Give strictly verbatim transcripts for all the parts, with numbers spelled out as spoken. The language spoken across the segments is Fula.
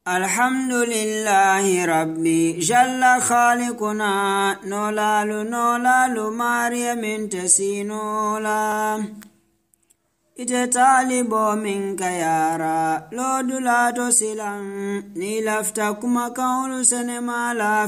الحمد لله ربي جل خالقنا نولال نولال مريم تسينولا إتطالبو منك يارا لو دولاتو سلام نيلافتكما كون سنما لا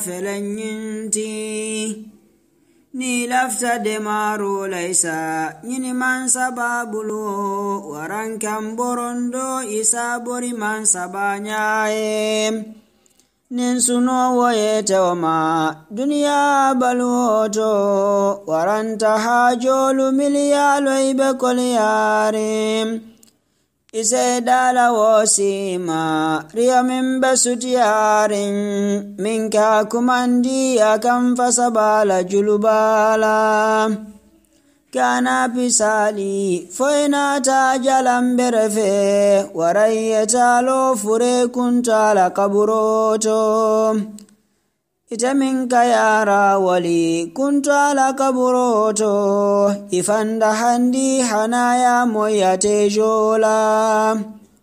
فلنينتي ni lafta de maro laisa nyini man sababulo warankan borondo isa bori man sabanyae nin suno woyete wama duniya baluoto waranta hajolu miliyalo ibe koliyare ise dala wosima riya min besutiyarin minka kumandi akan fasabala julubala kana pisali foina ta jalan berefe warayyata lo fure kuntala kaburoto ita minka yara wali kuntala kaburoto ifanda handi hanaya moyate jola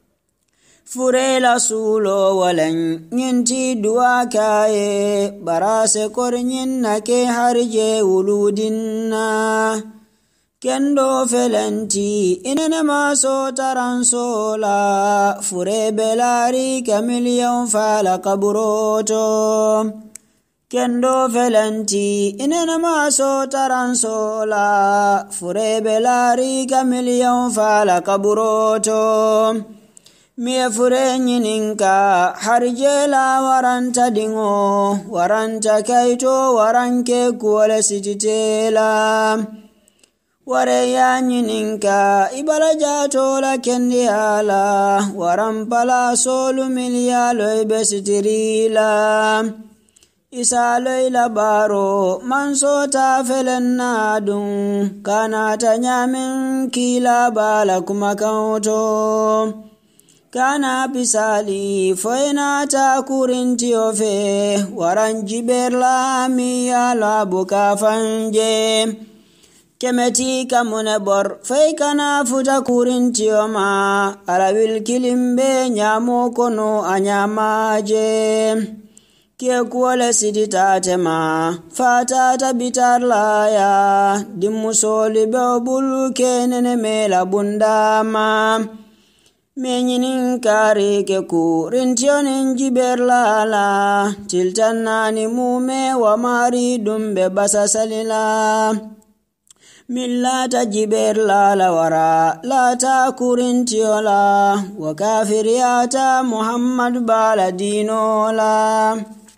furela sulo walan nyinti duwa kaye barase kornyin nake harje wuludinna kendo felanti inene maso taransola fure belari kamiliyon fala kaburoto kendo felanti inena maso taransola fure belari kamiliyon fala kaburoto miye fure nyininka harjela waranta dingo waranta kaito waranke kuwale sititela ware ya nyininka ibala jatola kendi ala warampala solu miliyalo ibe sitirila isaloy labaro mansota felenna dun kana ta nyamin kila bala kuma kanto kana pisali foina ta kurinti ofe waran jiberla miya labu kafanje kemeti kamune bor fei kana futa kurinti oma alawil kilimbe nyamo kono anyamaje Kie kuole sidita tema fata tabitar laya dimusoli beobulu kenene mela bundama menyinin kari keku rintionin jiberlala tiltanani mume wa mari dumbe basasalila millata jiberlala wara lata kurintiola wa kafiriyata muhammad baladinola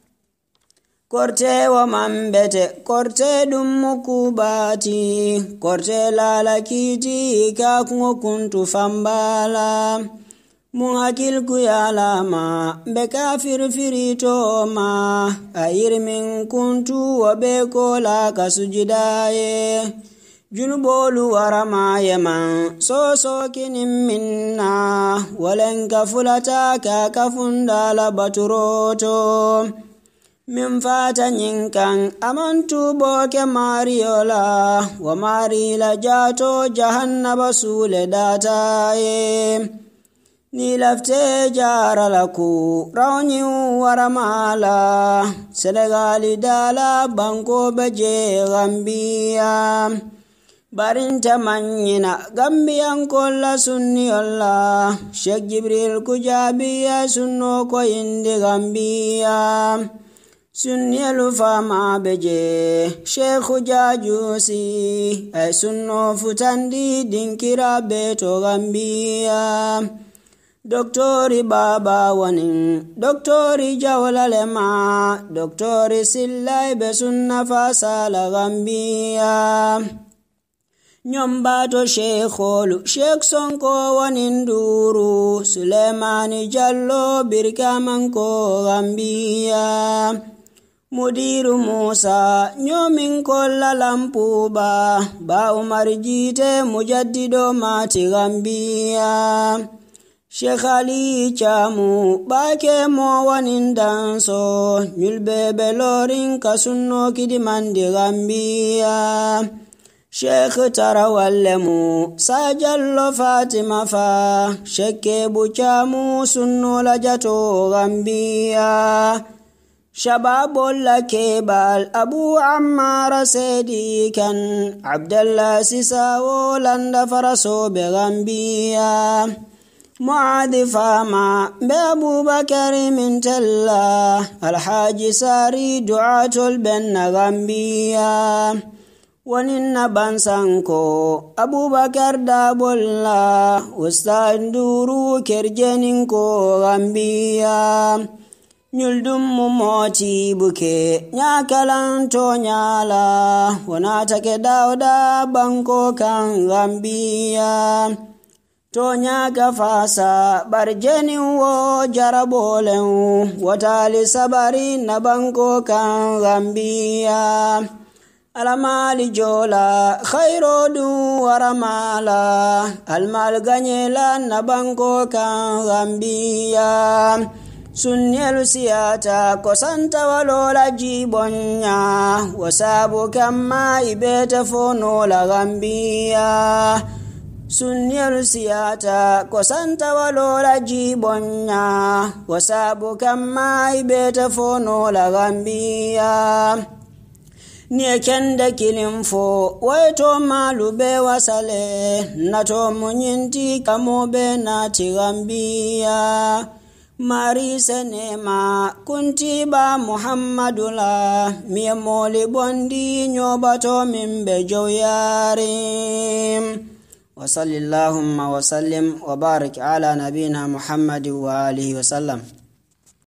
korte wa mambete korte dummukubati korte lalakiti kakungo kuntu fambala muhakil kuyalama beka firfirito ma ayirmin kuntu wa beko la kasujidaye junubolu warama yaman soso kinin minna walenka fulata ka kafundala baturoto min fata nyinkan amantu boke mariola wa marila jato jahannaba sule dataye ni lafte jaralaku rauni waramala senegali dala banko beje gambia barinta manyina gambiyan kolla sunni Allah Sheikh Jibril kujabiya sunno ko indi gambia sunni alufama beje Sheikh Jajusi ay sunno futandi dinkira beto gambia Doktori Baba Wanin Doktori Jawlalema Doktori Sillai be sunna fasala gambia Nyombato Sheikholu Sheikh Sonko waninduru Sulemani Jallo Birkamanko Gambia Mudiru Musa Nyomin kolla lampuba Ba Umar Jite Mujaddido Mati Gambia Sheikh Ali Chamu Bake Mo wanindanso Nyulbebe Lorin Kasunno Kidimandi Gambia شيخ ترى واللمو ساجل فاطمة فا شكي بوشامو سنو لجتو غنبيا شباب الكبال أبو عمار سيدي كان عبد الله سيساو لند فرسو بغنبيا معاذ فاما بأبو بكر من تلا الحاج ساري دعاة البن غنبيا ونن بانسانكو أبو بكر دابولا وستان دورو كرجنينكو غنبيا نلدم موتي بكي ناكالان تو نالا وناتك داودا بانكو كان غنبيا تو ناكا فاسا برجني و جربولن وتالي سبري نبانكو كان غنبيا المال جولا خيرو دو ورمالا المال غنيلا نبانكو كان غنبيا سنيل سياتا كسانتا ولولا جيبونيا وسابو كما يبيت فونولا غنبيا سنيل سياتا كسانتا ولولا جيبونيا وسابو كما يبيت فونولا غنبيا Niekende kilimfo waito malube wasale nato munyinti kamobe na tigambia mari senema kuntiba muhammadula miemoli bondi nyobato mimbe joyarim wa sallallahu wa sallim wa barik ala nabina muhammad wa alihi wa sallam.